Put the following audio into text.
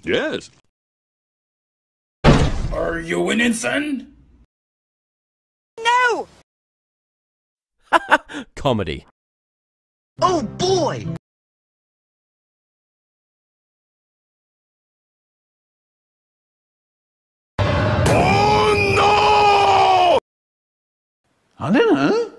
Yes. Are you winning, son? No! Comedy. Oh boy! Oh no! I don't know.